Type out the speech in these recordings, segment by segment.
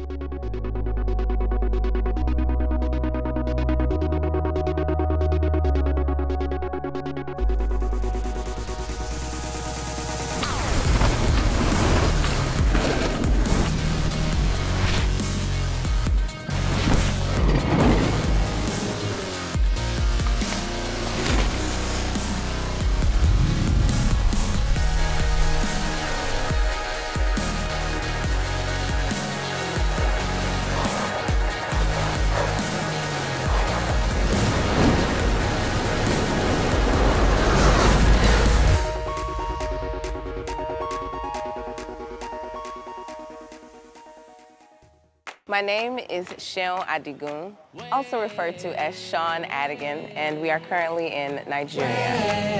My name is Sheon Adigun, also referred to as Sean Adigan, and we are currently in Nigeria.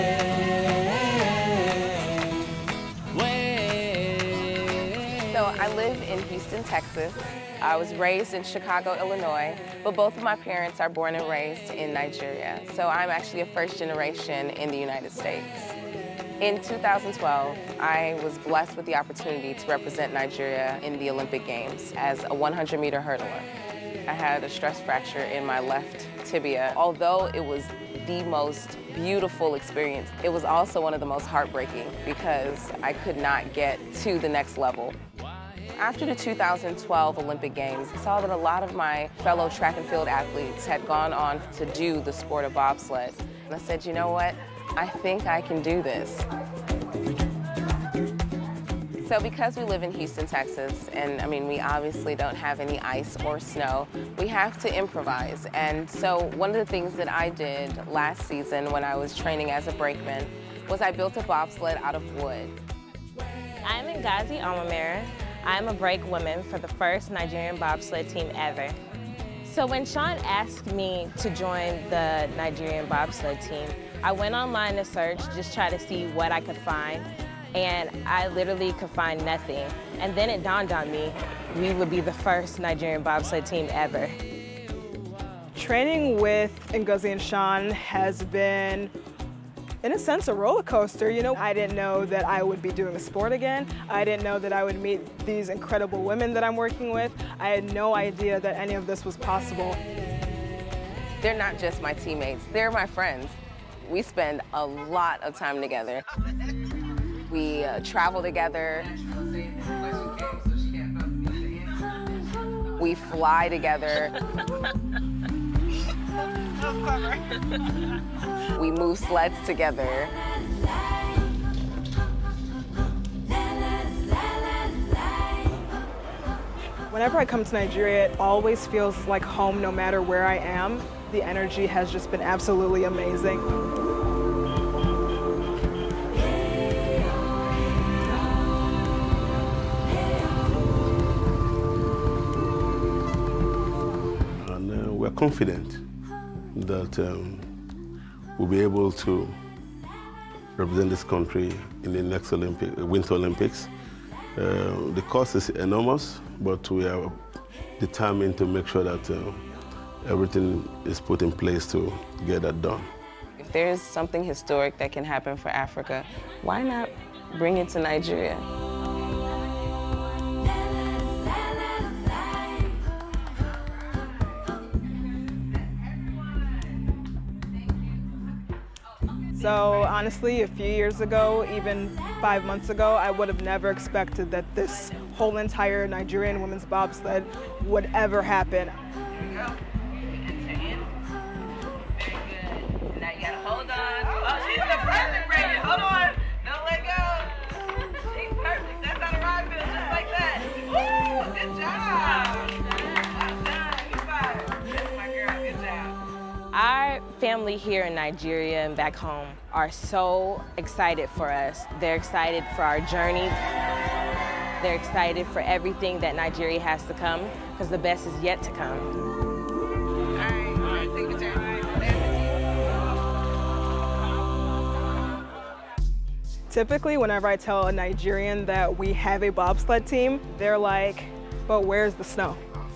So I live in Houston, Texas. I was raised in Chicago, Illinois, but both of my parents are born and raised in Nigeria. So I'm actually a first generation in the United States. In 2012, I was blessed with the opportunity to represent Nigeria in the Olympic Games as a 100-meter hurdler. I had a stress fracture in my left tibia. Although it was the most beautiful experience, it was also one of the most heartbreaking because I could not get to the next level. After the 2012 Olympic Games, I saw that a lot of my fellow track and field athletes had gone on to do the sport of bobsled. And I said, you know what? I think I can do this. So because we live in Houston, Texas, and I mean, we obviously don't have any ice or snow, we have to improvise. And so one of the things that I did last season when I was training as a brakeman was I built a bobsled out of wood. I'm Ngozi Omamere. I'm a brake woman for the first Nigerian bobsled team ever. So when Sean asked me to join the Nigerian bobsled team, I went online to search, just try to see what I could find, and I literally could find nothing. And then it dawned on me, we would be the first Nigerian bobsled team ever. Training with Ngozi and Sean has been, in a sense, a roller coaster. You know, I didn't know that I would be doing a sport again. I didn't know that I would meet these incredible women that I'm working with. I had no idea that any of this was possible. They're not just my teammates, they're my friends. We spend a lot of time together. We travel together. We fly together. We move sleds together. Whenever I come to Nigeria, it always feels like home no matter where I am. The energy has just been absolutely amazing. And we're confident that we'll be able to represent this country in the next Winter Olympics. The cost is enormous, but we are determined to make sure that everything is put in place to get that done. If there's something historic that can happen for Africa, why not bring it to Nigeria? So honestly, a few years ago, even 5 months ago, I would have never expected that this whole entire Nigerian women's bobsled would ever happen. Here we go. Enter in. Very good. Now you gotta hold on. Oh, she's the perfect bracket. Hold on. Don't let go. She's perfect. That's how the ride feels, just like that. Woo! Good job. Well done. You're fired. That's my girl. Good job. Our family here in Nigeria and back home are so excited for us. They're excited for our journey. They're excited for everything that Nigeria has to come, because the best is yet to come. All right, take your turn. Typically, whenever I tell a Nigerian that we have a bobsled team, they're like, but where's the snow?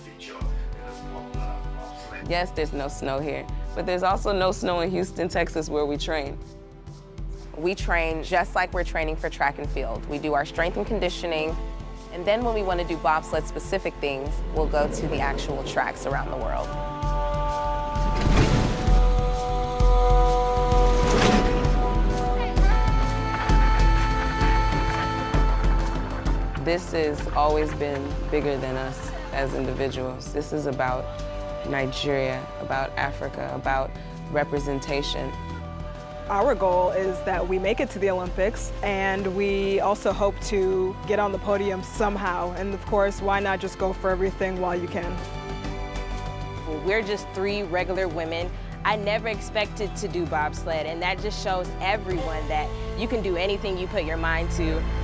Yes, there's no snow here, but there's also no snow in Houston, Texas, where we train. We train just like we're training for track and field. We do our strength and conditioning, And then when we want to do bobsled specific things, we'll go to the actual tracks around the world. This has always been bigger than us as individuals. This is about Nigeria, about Africa, about representation. Our goal is that we make it to the Olympics, and we also hope to get on the podium somehow. And of course, why not just go for everything while you can? We're just 3 regular women. I never expected to do bobsled, and that just shows everyone that you can do anything you put your mind to.